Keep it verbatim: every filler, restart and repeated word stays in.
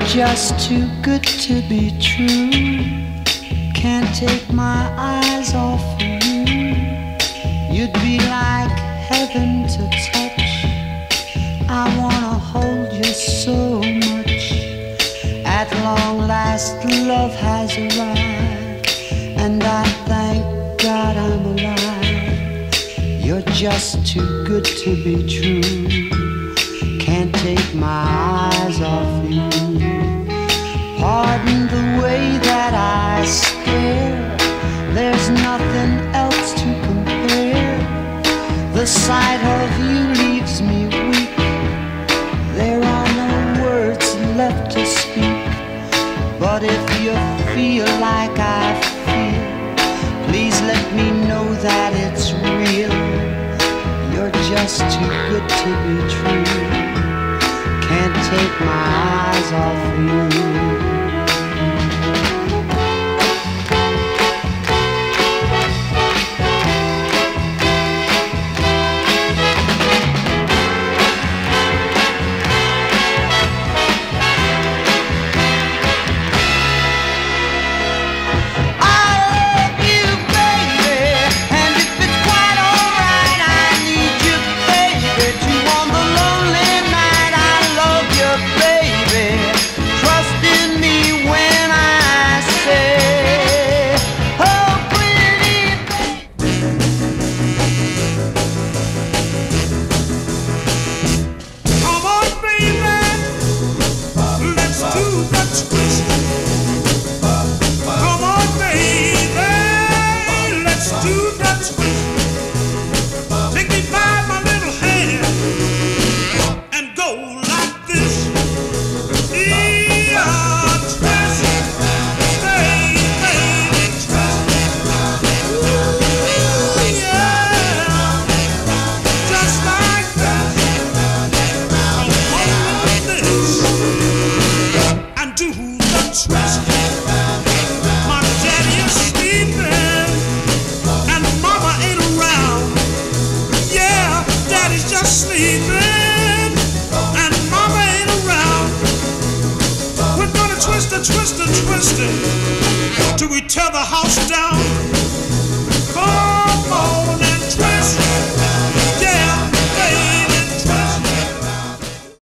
just too good to be true. Can't take my eyes off of you. You'd be like heaven to touch. I wanna hold you so much. At long last love has arrived, and I thank God I'm alive. You're just too good to be true. Can't take my eyes off you. Pardon the way that I stare. There's nothing else to compare. The sight of you leaves me weak. There are no words left to speak. But if you feel like I feel, please let me know that it's real. You're just too good to be true. Can't take my eyes off you. Twisting, twisting, till we tear the house down.